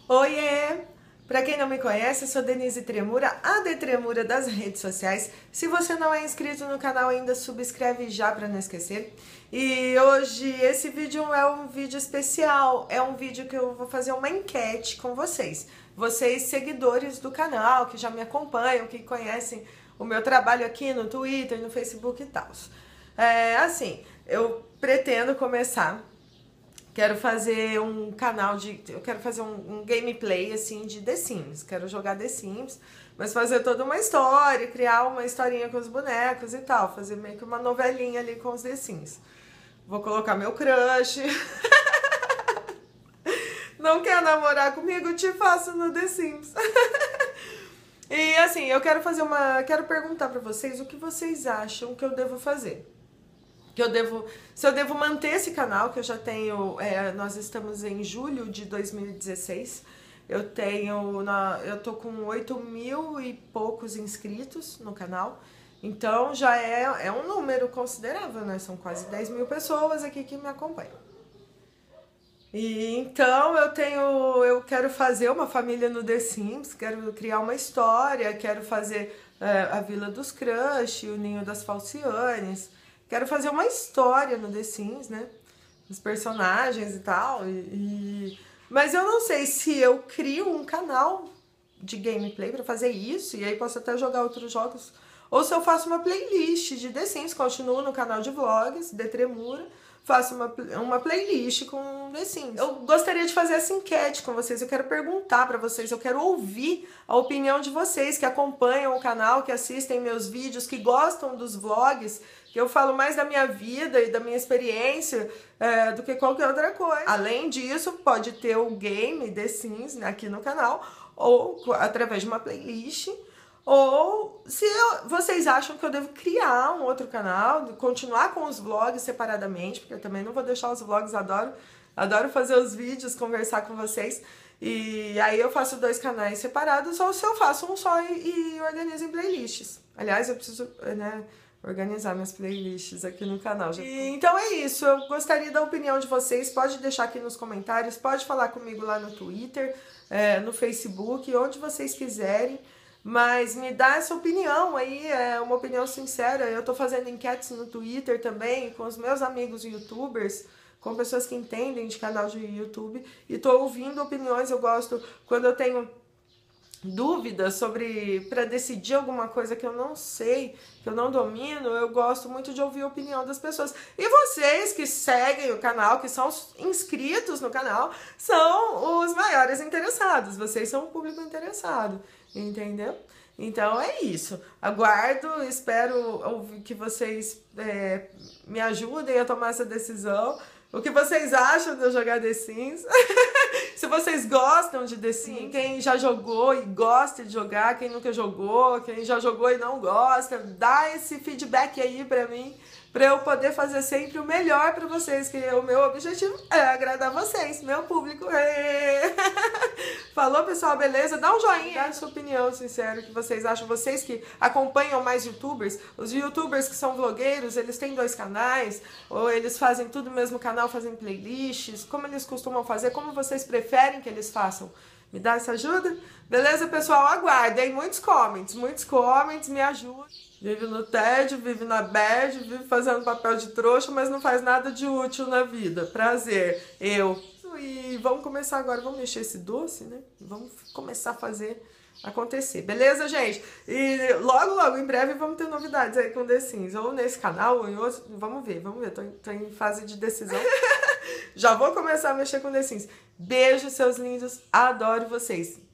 Oiê! Pra quem não me conhece, eu sou Denise Tremura, a De Tremura das redes sociais. Se você não é inscrito no canal ainda, subscreve já pra não esquecer. E hoje esse vídeo é um vídeo especial, é um vídeo que eu vou fazer uma enquete com vocês. Vocês seguidores do canal, que já me acompanham, que conhecem o meu trabalho aqui no Twitter, no Facebook e tal. Eu pretendo começar. Quero fazer um canal eu quero fazer um gameplay, assim, de The Sims. Quero jogar The Sims, mas fazer toda uma história, criar uma historinha com os bonecos e tal. Fazer meio que uma novelinha ali com os The Sims. Vou colocar meu crush. Não quer namorar comigo? Te faço no The Sims. E assim, quero perguntar pra vocês o que vocês acham que eu devo fazer. Se eu devo manter esse canal, que eu já tenho, nós estamos em julho de 2016, eu tô com 8 mil e poucos inscritos no canal, então já é um número considerável, né? São quase 10 mil pessoas aqui que me acompanham. E então eu quero fazer uma família no The Sims, quero criar uma história, quero fazer a Vila dos Crush, o Ninho das Falcianes. Quero fazer uma história no The Sims, né? Os personagens e tal. Mas eu não sei se eu crio um canal de gameplay pra fazer isso, e aí posso até jogar outros jogos. Ou se eu faço uma playlist de The Sims, continuo no canal de vlogs, De Tremura, faço uma playlist com The Sims. Eu gostaria de fazer essa enquete com vocês, eu quero perguntar pra vocês, eu quero ouvir a opinião de vocês que acompanham o canal, que assistem meus vídeos, que gostam dos vlogs, que eu falo mais da minha vida e da minha experiência do que qualquer outra coisa. Além disso, pode ter o game The Sims aqui no canal, ou através de uma playlist, ou se vocês acham que eu devo criar um outro canal, continuar com os vlogs separadamente, porque eu também não vou deixar os vlogs, adoro fazer os vídeos, conversar com vocês, e aí eu faço 2 canais separados, ou se eu faço um só e organizo em playlists. Aliás, eu preciso, né, organizar minhas playlists aqui no canal. Então é isso, eu gostaria da opinião de vocês, pode deixar aqui nos comentários, pode falar comigo lá no Twitter, no Facebook, onde vocês quiserem, mas me dá essa opinião aí, uma opinião sincera. Eu tô fazendo enquetes no Twitter também, com os meus amigos youtubers, com pessoas que entendem de canal de YouTube, e tô ouvindo opiniões. Eu gosto, quando eu tenho dúvidas para decidir alguma coisa que eu não sei, que eu não domino, eu gosto muito de ouvir a opinião das pessoas. E vocês que seguem o canal, que são inscritos no canal, são os maiores interessados. Vocês são o público interessado, entendeu? Então é isso. Aguardo, espero que vocês me ajudem a tomar essa decisão. O que vocês acham de eu jogar The Sims? Se vocês gostam de The Sims, quem já jogou e gosta de jogar, quem nunca jogou, quem já jogou e não gosta, dá esse feedback aí pra mim, pra eu poder fazer sempre o melhor pra vocês, que o meu objetivo é agradar vocês, meu público. Falou, pessoal, beleza? Dá um joinha, dá a sua opinião sincera, o que vocês acham, vocês que acompanham mais youtubers, os youtubers que são vlogueiros, eles têm 2 canais, ou eles fazem tudo no mesmo canal, fazem playlists, como eles costumam fazer, como vocês preferem que eles façam. Me dá essa ajuda? Beleza, pessoal? Aguardem muitos comments, me ajudem. Vive no tédio, vive na bad, vive fazendo papel de trouxa, mas não faz nada de útil na vida. Prazer, eu. E vamos começar agora, vamos mexer esse doce, né? Vamos começar a fazer acontecer, beleza, gente? E logo, em breve, vamos ter novidades aí com The Sims, ou nesse canal, ou em outro, vamos ver, tô em fase de decisão. Já vou começar a mexer com The Sims. Beijo, seus lindos, adoro vocês.